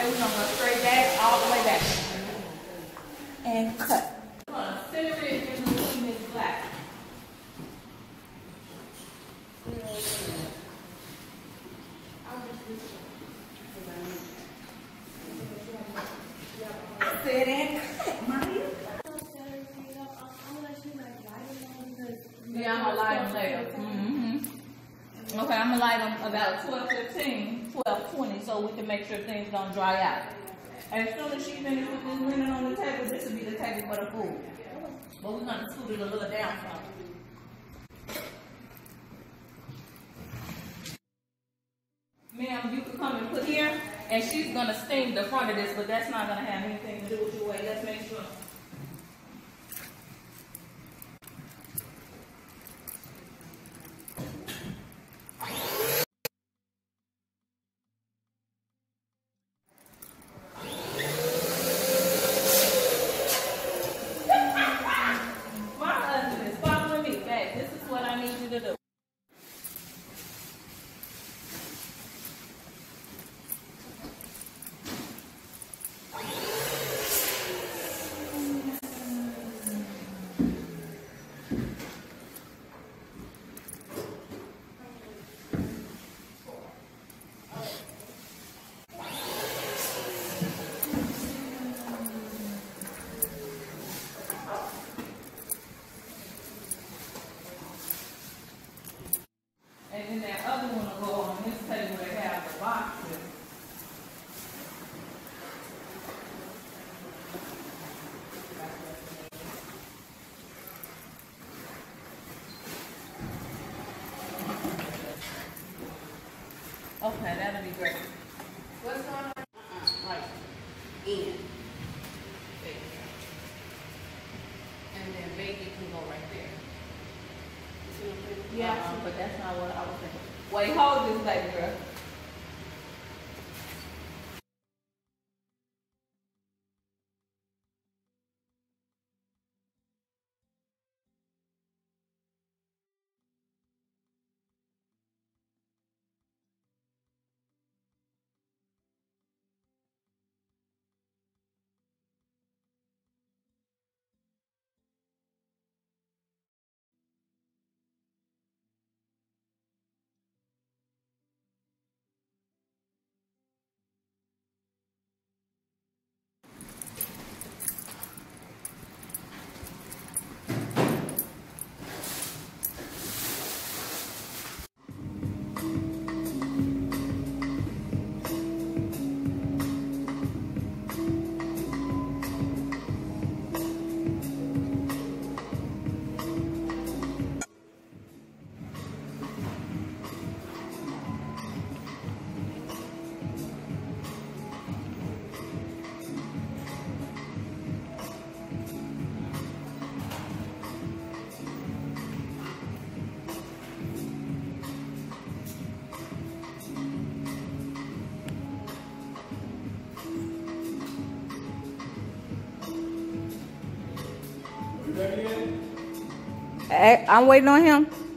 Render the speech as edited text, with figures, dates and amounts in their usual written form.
we're gonna go straight back, all the way back. And cut. Center it in between this black. Sit and cut, Maria. Yeah, I'm gonna light them later. Okay, I'm gonna light them about 12:15, 12:20, so we can make sure things don't dry out. And as soon as she finishes with this linen on the table, this will be the table for the food. But we're gonna scoot it a little down some. Ma'am, you can come and put here, and she's gonna steam the front of this, but that's not gonna have anything to do with your weight. Let's make sure. And then that other one will go on this table where they have the boxes. Okay, that'll be great. What's going on? Like, in. And then baby can go right there. Yeah, but that's not what I was thinking. Wait, hold this baby girl. I'm waiting on him.